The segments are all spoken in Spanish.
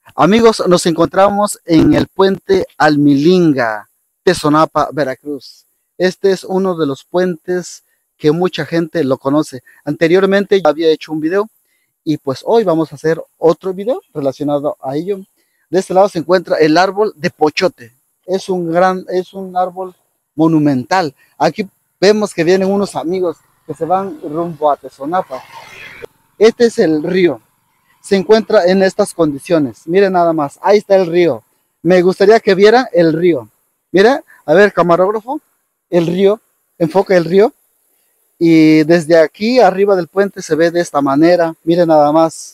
Amigos, nos encontramos en el puente Almilinga, Tezonapa, Veracruz. Este es uno de los puentes que mucha gente lo conoce. Anteriormente ya había hecho un video y pues hoy vamos a hacer otro video relacionado a ello. De este lado se encuentra el árbol de pochote. Es un árbol monumental. Aquí vemos que vienen unos amigos que se van rumbo a Tezonapa. Este es el río. Se encuentra en estas condiciones. Miren nada más, ahí está el río. Me gustaría que vieran el río. Mira, a ver, camarógrafo, el río, enfoca el río. Y desde aquí arriba del puente se ve de esta manera. Miren nada más.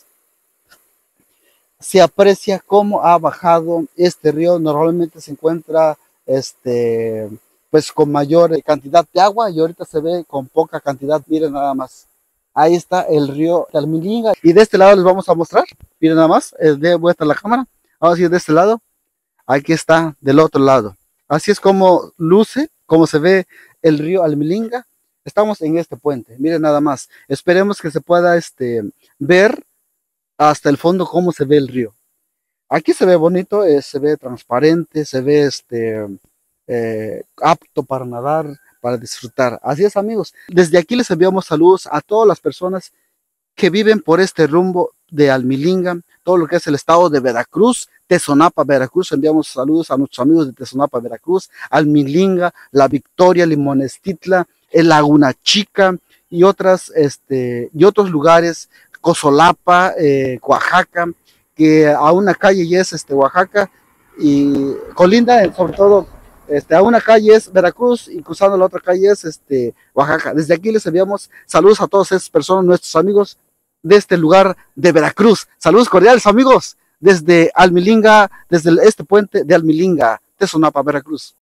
Se aprecia cómo ha bajado este río. Normalmente se encuentra pues con mayor cantidad de agua y ahorita se ve con poca cantidad. Miren nada más. Ahí está el río Almilinga. Y de este lado les vamos a mostrar. Miren nada más. De vuelta a la cámara. Ahora sí, de este lado. Aquí está del otro lado. Así es como luce, como se ve el río Almilinga. Estamos en este puente. Miren nada más. Esperemos que se pueda ver hasta el fondo cómo se ve el río. Aquí se ve bonito, se ve transparente, se ve apto para nadar, para disfrutar. Así es, amigos. Desde aquí les enviamos saludos a todas las personas que viven por este rumbo de Almilinga, todo lo que es el estado de Veracruz, Tezonapa, Veracruz. Enviamos saludos a nuestros amigos de Tezonapa, Veracruz, Almilinga, La Victoria, Limonestitla, el Laguna Chica y otros lugares, Cozolapa, Oaxaca, que a una calle ya es Oaxaca y colinda sobre todo a una calle es Veracruz y cruzando la otra calle es Oaxaca. Desde aquí les enviamos saludos a todas esas personas, nuestros amigos de este lugar de Veracruz. Saludos cordiales, amigos, desde Almilinga, desde este puente de Almilinga, Tezonapa, Veracruz.